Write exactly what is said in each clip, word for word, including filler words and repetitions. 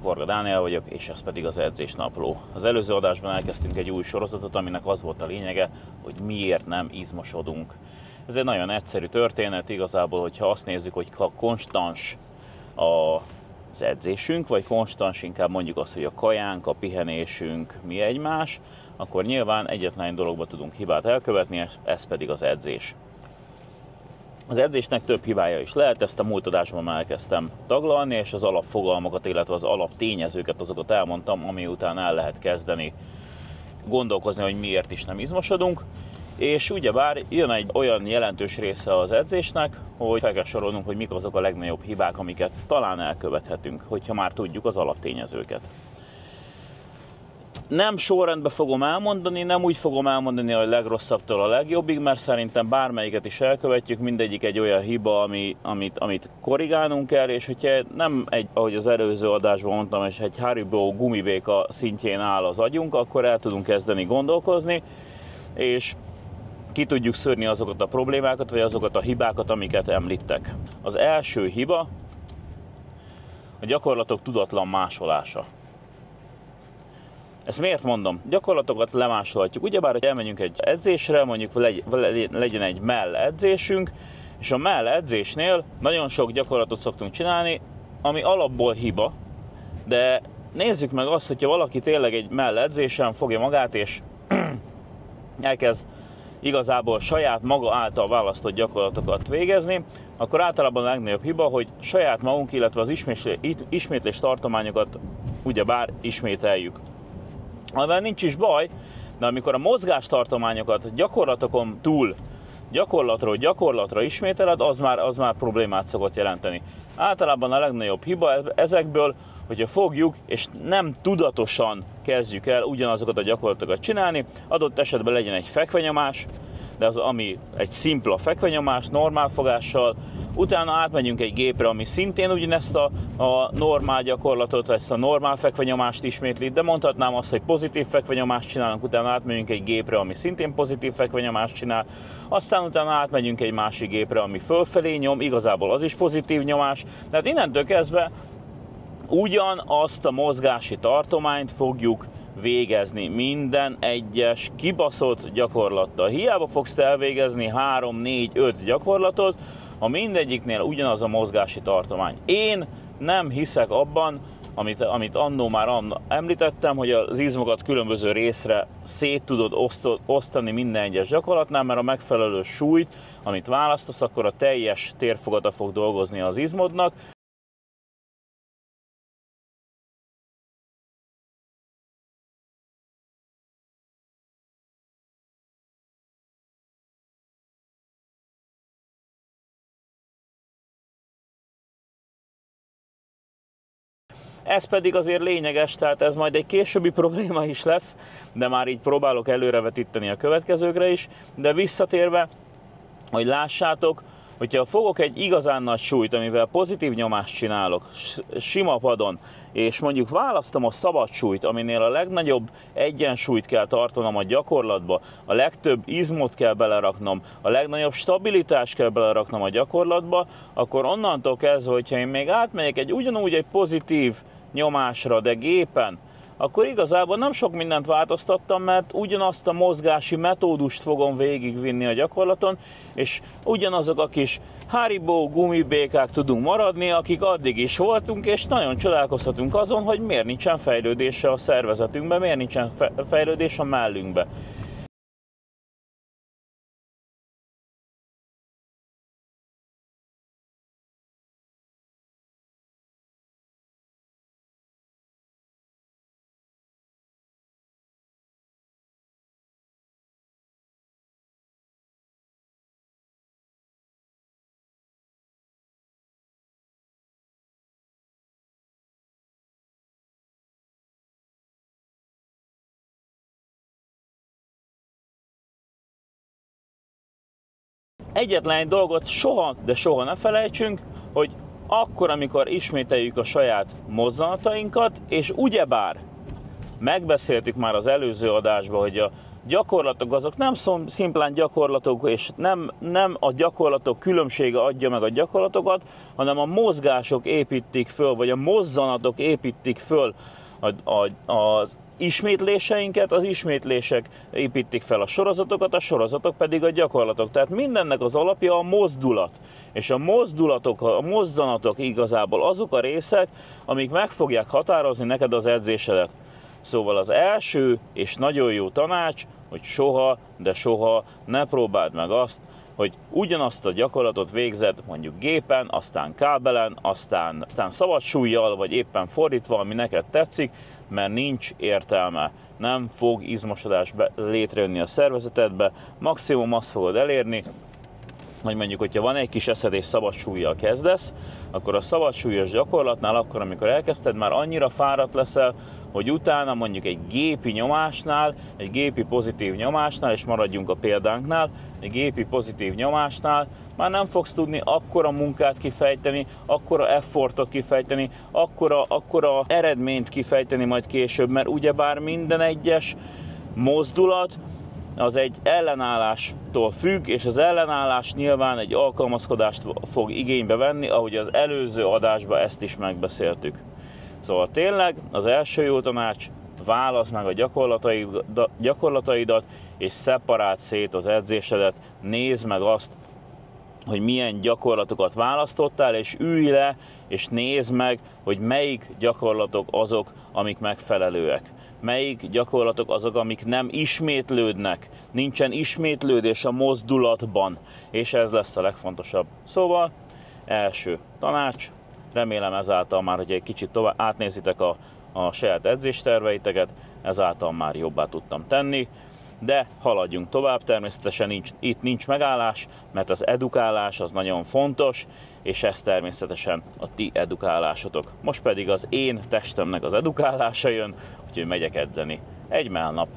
Varga Dániel vagyok, és ez pedig az Edzésnapló. Az előző adásban elkezdtünk egy új sorozatot, aminek az volt a lényege, hogy miért nem izmosodunk. Ez egy nagyon egyszerű történet, igazából, hogyha azt nézzük, hogy konstans az edzésünk, vagy konstans inkább mondjuk azt, hogy a kajánk, a pihenésünk mi egymás, akkor nyilván egyetlen dologba tudunk hibát elkövetni, ez pedig az edzés. Az edzésnek több hibája is lehet, ezt a múlt adásban már elkezdtem taglalni, és az alapfogalmakat, illetve az alaptényezőket, azokat elmondtam, ami után el lehet kezdeni gondolkozni, hogy miért is nem izmosodunk. És ugyebár jön egy olyan jelentős része az edzésnek, hogy fel kell sorolnunk, hogy mik azok a legnagyobb hibák, amiket talán elkövethetünk, hogyha már tudjuk az alaptényezőket. Nem sorrendben fogom elmondani, nem úgy fogom elmondani, hogy a legrosszabbtól a legjobbig, mert szerintem bármelyiket is elkövetjük, mindegyik egy olyan hiba, ami, amit, amit korrigálnunk kell, és hogyha nem egy, ahogy az előző adásban mondtam, és egy Haribo gumibéka szintjén áll az agyunk, akkor el tudunk kezdeni gondolkozni, és ki tudjuk szűrni azokat a problémákat, vagy azokat a hibákat, amiket említek. Az első hiba a gyakorlatok tudatlan másolása. Ezt miért mondom? Gyakorlatokat lemásolhatjuk. Ugyebár, hogy elmenjünk egy edzésre, mondjuk legyen egy mell edzésünk, és a mell edzésnél nagyon sok gyakorlatot szoktunk csinálni, ami alapból hiba, de nézzük meg azt, hogyha valaki tényleg egy mell edzésen fogja magát, és elkezd igazából saját maga által választott gyakorlatokat végezni, akkor általában a legnagyobb hiba, hogy saját magunk, illetve az ismétlés tartományokat ugyebár ismételjük. Amivel nincs is baj, de amikor a mozgástartományokat gyakorlatokon túl gyakorlatról gyakorlatra ismételed, az már, az már problémát szokott jelenteni. Általában a legnagyobb hiba ezekből, hogyha fogjuk és nem tudatosan kezdjük el ugyanazokat a gyakorlatokat csinálni, adott esetben legyen egy fekvenyomás, de az, ami egy szimpla fekvenyomás, normál fogással, utána átmegyünk egy gépre, ami szintén ugyanezt a, a normál gyakorlatot, ezt a normál fekvenyomást ismétli, de mondhatnám azt, hogy pozitív fekvenyomást csinálunk, utána átmegyünk egy gépre, ami szintén pozitív fekvenyomást csinál, aztán utána átmegyünk egy másik gépre, ami fölfelé nyom, igazából az is pozitív nyomás, tehát innentől kezdve ugyanazt a mozgási tartományt fogjuk végezni minden egyes kibaszott gyakorlattal. Hiába fogsz te elvégezni három, négy, öt gyakorlatot, ha mindegyiknél ugyanaz a mozgási tartomány. Én nem hiszek abban, amit, amit annó már annó említettem, hogy az izmokat különböző részre szét tudod osztani minden egyes gyakorlatnál, mert a megfelelő súlyt, amit választasz, akkor a teljes térfogata fog dolgozni az izmodnak. Ez pedig azért lényeges, tehát ez majd egy későbbi probléma is lesz, de már így próbálok előrevetíteni a következőkre is. De visszatérve, hogy lássátok, hogyha fogok egy igazán nagy súlyt, amivel pozitív nyomást csinálok, sima padon, és mondjuk választom a szabad súlyt, aminél a legnagyobb egyensúlyt kell tartanom a gyakorlatba, a legtöbb izmot kell beleraknom, a legnagyobb stabilitást kell beleraknom a gyakorlatba, akkor onnantól kezdve, hogyha én még átmegyek egy ugyanúgy egy pozitív nyomásra, de gépen, akkor igazából nem sok mindent változtattam, mert ugyanazt a mozgási metódust fogom végigvinni a gyakorlaton, és ugyanazok a kis Haribo gumibékák tudunk maradni, akik addig is voltunk, és nagyon csodálkozhatunk azon, hogy miért nincsen fejlődése a szervezetünkben, miért nincsen fejlődés a mellünkbe. Egyetlen egy dolgot soha, de soha ne felejtsünk, hogy akkor, amikor ismételjük a saját mozzanatainkat, és ugyebár megbeszéltük már az előző adásban, hogy a gyakorlatok azok nem szimplán gyakorlatok, és nem, nem a gyakorlatok különbsége adja meg a gyakorlatokat, hanem a mozgások építik föl, vagy a mozzanatok építik föl a, a, az ismétléseinket, az ismétlések építik fel a sorozatokat, a sorozatok pedig a gyakorlatok. Tehát mindennek az alapja a mozdulat. És a mozdulatok, a mozzanatok igazából azok a részek, amik meg fogják határozni neked az edzésedet. Szóval az első és nagyon jó tanács, hogy soha, de soha ne próbáld meg azt, hogy ugyanazt a gyakorlatot végzed mondjuk gépen, aztán kábelen, aztán, aztán szabad súllyal, vagy éppen fordítva, ami neked tetszik, mert nincs értelme. Nem fog izmosodás létrejönni a szervezetedbe, maximum azt fogod elérni, hogy mondjuk, hogyha van egy kis eszed és szabad súllyal kezdesz, akkor a szabad súlyos gyakorlatnál, akkor amikor elkezdted, már annyira fáradt leszel, hogy utána mondjuk egy gépi nyomásnál, egy gépi pozitív nyomásnál, és maradjunk a példánknál, egy gépi pozitív nyomásnál már nem fogsz tudni akkora munkát kifejteni, akkora effortot kifejteni, akkora, akkora eredményt kifejteni majd később, mert ugyebár minden egyes mozdulat az egy ellenállástól függ, és az ellenállás nyilván egy alkalmazkodást fog igénybe venni, ahogy az előző adásban ezt is megbeszéltük. Szóval tényleg az első jó tanács, válaszd meg a gyakorlataidat, gyakorlataidat és szeparáld szét az edzésedet, nézd meg azt, hogy milyen gyakorlatokat választottál, és ülj le, és nézd meg, hogy melyik gyakorlatok azok, amik megfelelőek. Melyik gyakorlatok azok, amik nem ismétlődnek, nincsen ismétlődés a mozdulatban, és ez lesz a legfontosabb. Szóval, első tanács, remélem ezáltal már, hogy egy kicsit tovább átnézitek a, a saját edzésterveiteket, ezáltal már jobbá tudtam tenni, de haladjunk tovább, természetesen nincs, itt nincs megállás, mert az edukálás az nagyon fontos, és ez természetesen a ti edukálásotok. Most pedig az én testemnek az edukálása jön, úgyhogy megyek edzeni. Egy mellnap.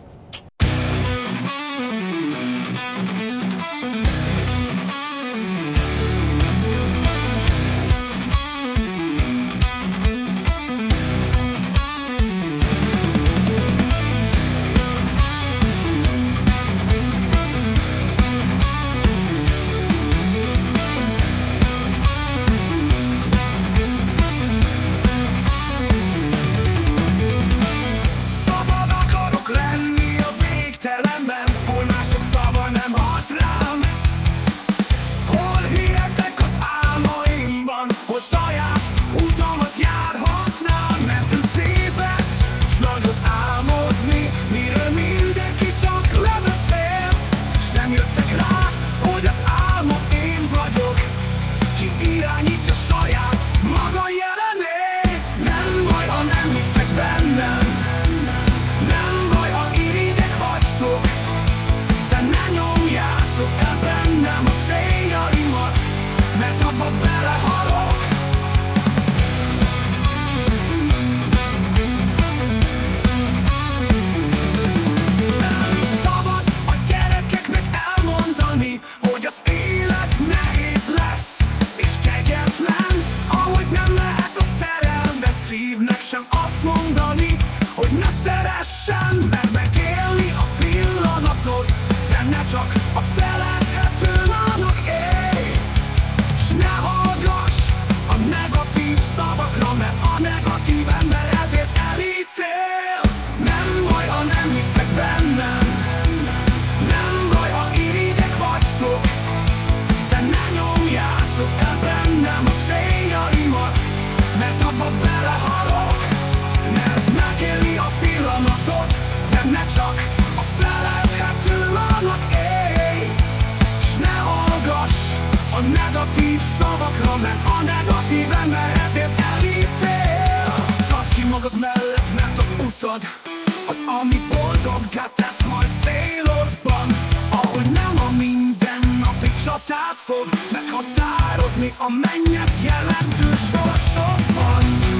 Az, ami boldoggá tesz majd célodban, ahogy nem a mindennapi csatát fog meghatározni a mennyet jelentő sorsokban.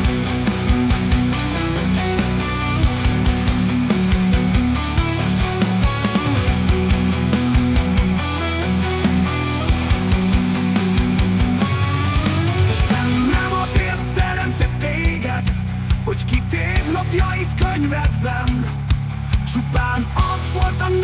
Isten nem azért teremtett téged, hogy kitérd napjait könyvedben. Csupán az volt a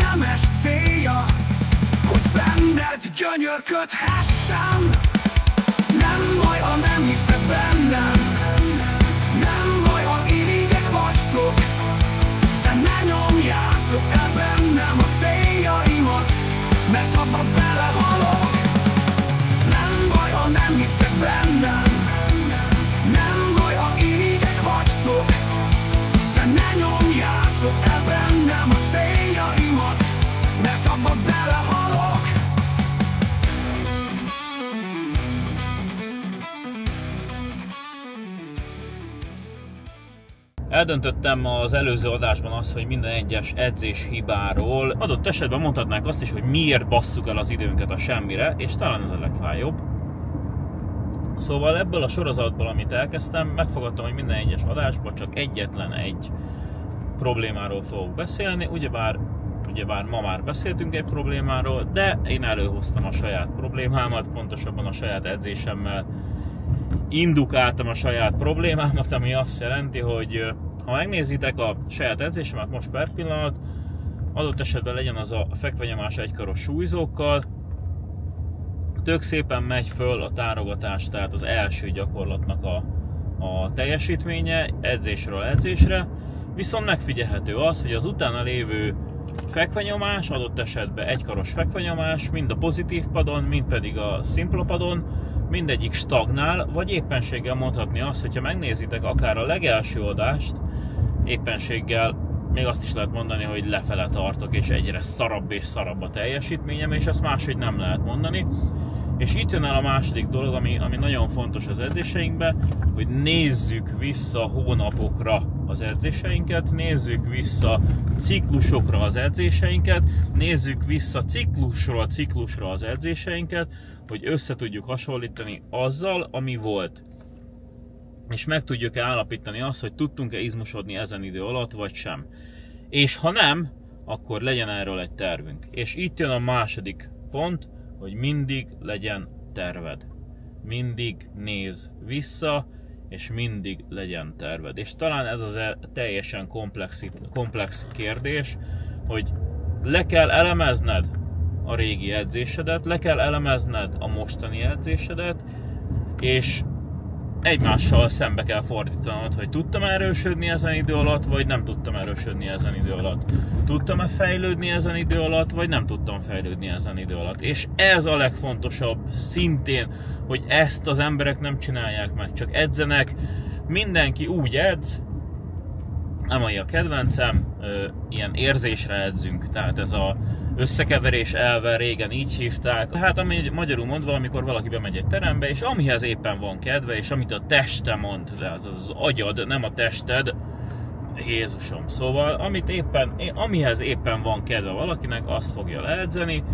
Szíved gyönyörködhessen. Nem baj, ha nem hisztek bennem, nem baj, ha irigyek vagytok, de ne nyomjátok el bennem a céljaimat, mert abba belehalok. Nem baj, ha nem hisztek bennem, nem baj, ha irigyek vagytok, de ne nyomjátok el bennem a céljaimat, mert abba belehalok. Eldöntöttem az előző adásban azt, hogy minden egyes edzés hibáról adott esetben mondhatnánk azt is, hogy miért basszuk el az időnket a semmire, és talán ez a legfájóbb. Szóval ebből a sorozatból, amit elkezdtem, megfogadtam, hogy minden egyes adásban csak egyetlen egy problémáról fogok beszélni, ugyebár, ugyebár ma már beszéltünk egy problémáról, de én előhoztam a saját problémámat, pontosabban a saját edzésemmel indukáltam a saját problémámat, ami azt jelenti, hogy ha megnézitek a saját edzésemet most per pillanat, adott esetben legyen az a fekvenyomás egykaros súlyzókkal, tök szépen megy föl a tárogatás, tehát az első gyakorlatnak a, a teljesítménye edzésről edzésre, viszont megfigyelhető az, hogy az utána lévő fekvenyomás, adott esetben egykaros fekvenyomás, mind a pozitív padon, mind pedig a szimpla padon, mindegyik stagnál, vagy éppenséggel mondhatni azt, hogyha megnézitek akár a legelső adást, éppenséggel még azt is lehet mondani, hogy lefele tartok, és egyre szarabb és szarabb a teljesítményem, és ezt máshogy nem lehet mondani. És itt jön el a második dolog, ami, ami nagyon fontos az edzéseinkben, hogy nézzük vissza hónapokra az edzéseinket, nézzük vissza ciklusokra az edzéseinket, nézzük vissza ciklusról ciklusra az edzéseinket, hogy össze tudjuk hasonlítani azzal, ami volt. És meg tudjuk állapítani azt, hogy tudtunk-e izmosodni ezen idő alatt, vagy sem. És ha nem, akkor legyen erről egy tervünk. És itt jön a második pont, hogy mindig legyen terved. Mindig nézz vissza, és mindig legyen terved. És talán ez az teljesen komplex, komplex kérdés, hogy le kell elemezned a régi edzésedet, le kell elemezned a mostani edzésedet, és egymással szembe kell fordítanod, hogy tudtam erősödni ezen idő alatt, vagy nem tudtam erősödni ezen idő alatt. Tudtam-e fejlődni ezen idő alatt, vagy nem tudtam fejlődni ezen idő alatt. És ez a legfontosabb szintén, hogy ezt az emberek nem csinálják meg, csak edzenek. Mindenki úgy edz, amely a kedvencem, ilyen érzésre edzünk, tehát ez a összekeverés elve, régen így hívták. Hát ami magyarul mondva, amikor valaki bemegy egy terembe, és amihez éppen van kedve, és amit a teste mond, tehát az agyad, nem a tested, Jézusom. Szóval amit éppen, amihez éppen van kedve valakinek, azt fogja leedzeni.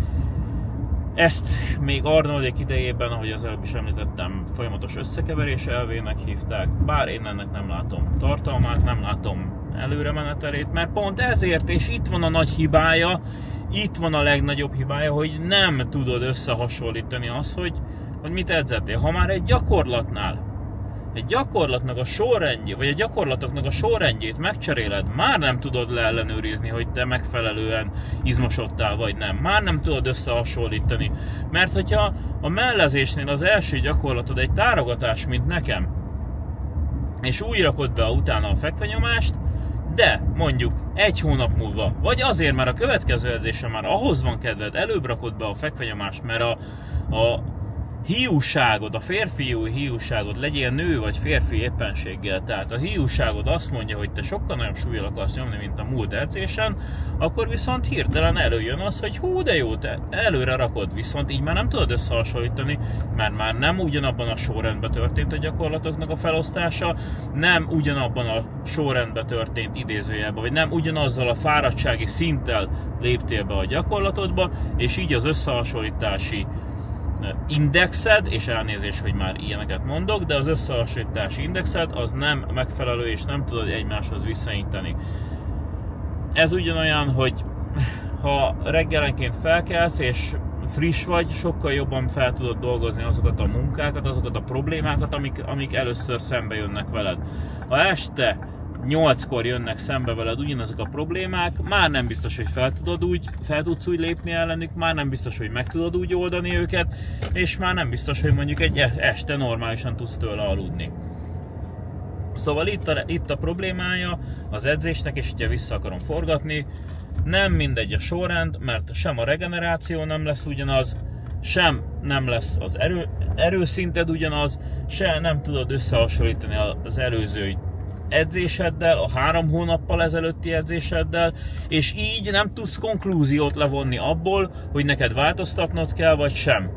Ezt még Arnoldék idejében, ahogy az előbb is említettem, folyamatos összekeverés elvének hívták, bár én ennek nem látom tartalmát, nem látom előre menetelét, mert pont ezért, és itt van a nagy hibája, itt van a legnagyobb hibája, hogy nem tudod összehasonlítani azt, hogy, hogy mit edzettél. Ha már egy gyakorlatnál, egy gyakorlatnak a sorrendjét, vagy a gyakorlatoknak a sorrendjét megcseréled, már nem tudod leellenőrizni, hogy te megfelelően izmosodtál, vagy nem. Már nem tudod összehasonlítani. Mert hogyha a mellezésnél az első gyakorlatod egy tárogatás, mint nekem, és úgy rakod be utána a fekvenyomást, de mondjuk egy hónap múlva, vagy azért, mert a következő edzésre már ahhoz van kedved, előbb rakod be a fekvenyomást, mert a, a hiúságod, a férfiú hiúságod, legyél nő vagy férfi éppenséggel, tehát a hiúságod azt mondja, hogy te sokkal nagyobb súllyal akarsz nyomni, mint a múlt edzésen, akkor viszont hirtelen előjön az, hogy hú de jó, te előre rakod, viszont így már nem tudod összehasonlítani, mert már nem ugyanabban a sorrendben történt a gyakorlatoknak a felosztása, nem ugyanabban a sorrendben történt idézőjelben, vagy nem ugyanazzal a fáradtsági szinttel léptél be a gyakorlatodba, és így az összehasonlítási indexed, és elnézés, hogy már ilyeneket mondok, de az összehasonlítási indexed az nem megfelelő, és nem tudod egymáshoz visszainteni. Ez ugyanolyan, hogy ha reggelenként felkelsz, és friss vagy, sokkal jobban fel tudod dolgozni azokat a munkákat, azokat a problémákat, amik, amik először szembe jönnek veled. Ha este nyolckor jönnek szembe veled ugyanazok a problémák, már nem biztos, hogy fel, tudod úgy, fel tudsz úgy lépni ellenük, már nem biztos, hogy meg tudod úgy oldani őket, és már nem biztos, hogy mondjuk egy este normálisan tudsz tőle aludni. Szóval itt a, itt a problémája az edzésnek, és hogyha vissza akarom forgatni, nem mindegy a sorrend, mert sem a regeneráció nem lesz ugyanaz, sem nem lesz az erő, erőszinted ugyanaz, se nem tudod összehasonlítani az előző edzéseddel, a három hónappal ezelőtti edzéseddel, és így nem tudsz konklúziót levonni abból, hogy neked változtatnod kell, vagy sem.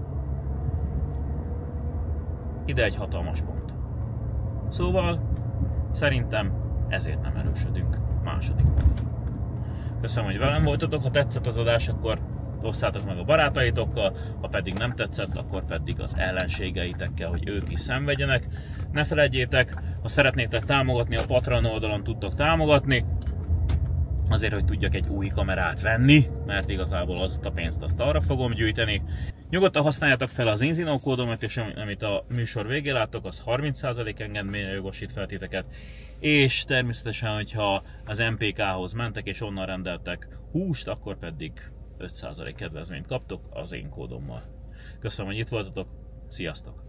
Ide egy hatalmas pont. Szóval szerintem ezért nem erősödünk. Második pont. Köszönöm, hogy velem voltatok, ha tetszett az adás, akkor osszátok meg a barátaitokkal, ha pedig nem tetszett, akkor pedig az ellenségeitekkel, hogy ők is szenvedjenek. Ne felejtjétek, ha szeretnétek támogatni, a Patreon oldalon tudtok támogatni, azért, hogy tudjak egy új kamerát venni, mert igazából azt a pénzt azt arra fogom gyűjteni. Nyugodtan használjátok fel az Inzino kódomat, és amit a műsor végén láttok, az harminc százalék engedményre jogosít fel titeket. És természetesen, hogyha az em pé ká-hoz mentek és onnan rendeltek húst, akkor pedig öt százalék kedvezményt kaptok az én kódommal. Köszönöm, hogy itt voltatok, sziasztok!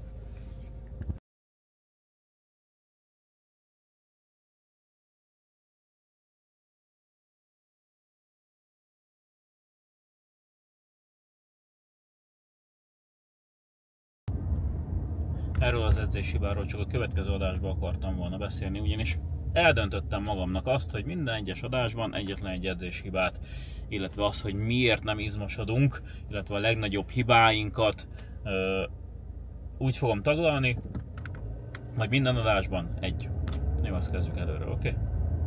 Erről az edzéshibáról csak a következő adásban akartam volna beszélni, ugyanis eldöntöttem magamnak azt, hogy minden egyes adásban egyetlen egy edzéshibát, illetve az, hogy miért nem izmosodunk, illetve a legnagyobb hibáinkat ö, úgy fogom taglalni, hogy minden adásban egy. Jó, azt kezdjük előről, oké? Okay?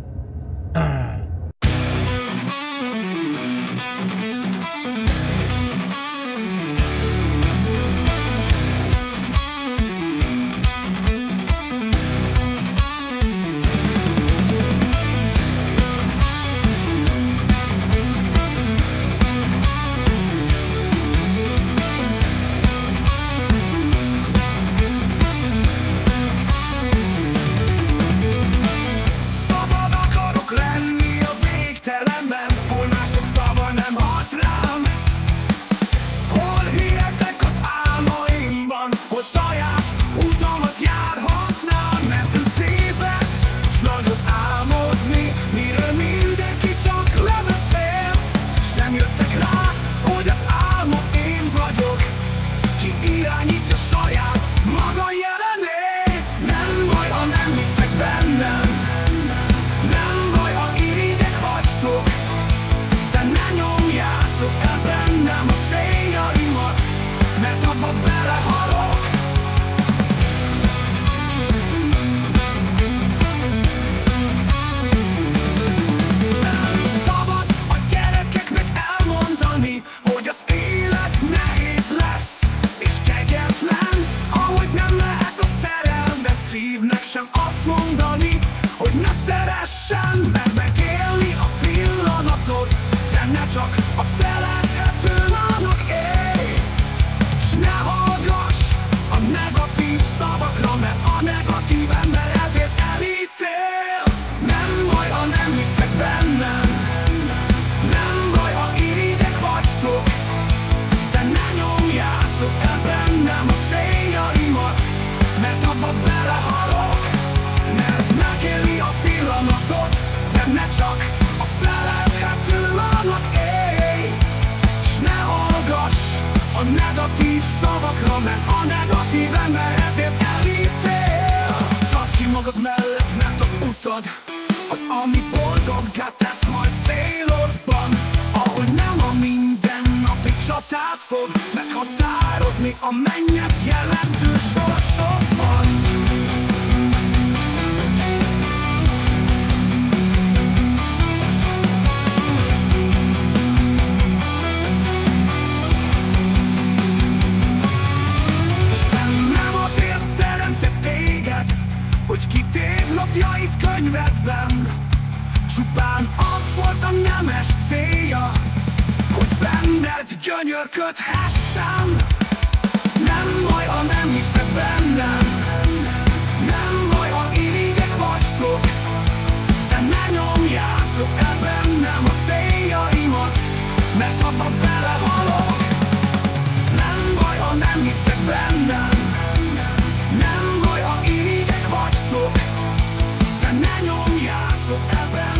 Negatív szavakra, mert a negatív ember ezért elítél. Tartsd ki magad mellett, mert az utad az, ami boldoggá tesz majd célodban, ahol nem a mindennapi csatát fog meghatározni a mennyet jelentő sorsokban. Hogy kitérd lapjait könyvedben, csupán az volt a nemes célja, hogy benned gyönyörködhessen. Nem baj, ha nem hisztek bennem, nem baj, ha irigyek vagytok, ne nyomjátok ebben